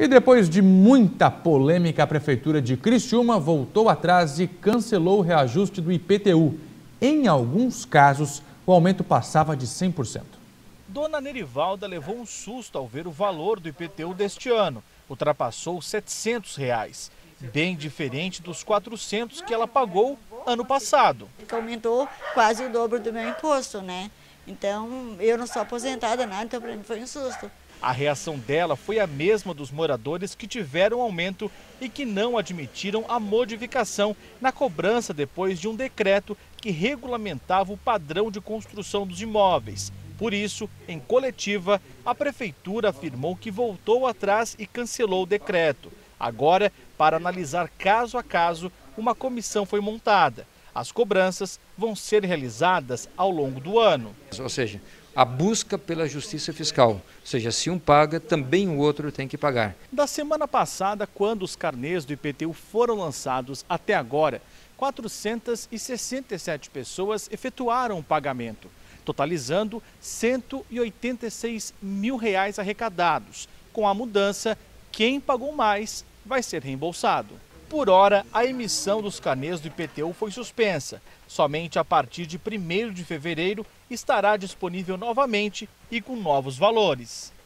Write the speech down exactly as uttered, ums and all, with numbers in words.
E depois de muita polêmica, a Prefeitura de Criciúma voltou atrás e cancelou o reajuste do I P T U. Em alguns casos, o aumento passava de cem por cento. Dona Nerivalda levou um susto ao ver o valor do I P T U deste ano. Ultrapassou setecentos reais, bem diferente dos quatrocentos que ela pagou ano passado. Aumentou quase o dobro do meu imposto, né? Então, eu não sou aposentada, nada, então para mim foi um susto. A reação dela foi a mesma dos moradores que tiveram aumento e que não admitiram a modificação na cobrança depois de um decreto que regulamentava o padrão de construção dos imóveis. Por isso, em coletiva, a Prefeitura afirmou que voltou atrás e cancelou o decreto. Agora, para analisar caso a caso, uma comissão foi montada. As cobranças vão ser realizadas ao longo do ano. Ou seja, a busca pela justiça fiscal, ou seja, se um paga, também o outro tem que pagar. Da semana passada, quando os carnês do I P T U foram lançados até agora, quatrocentas e sessenta e sete pessoas efetuaram o pagamento, totalizando cento e oitenta e seis mil reais arrecadados. Com a mudança, quem pagou mais vai ser reembolsado. Por hora, a emissão dos carnês do I P T U foi suspensa. Somente a partir de primeiro de fevereiro estará disponível novamente e com novos valores.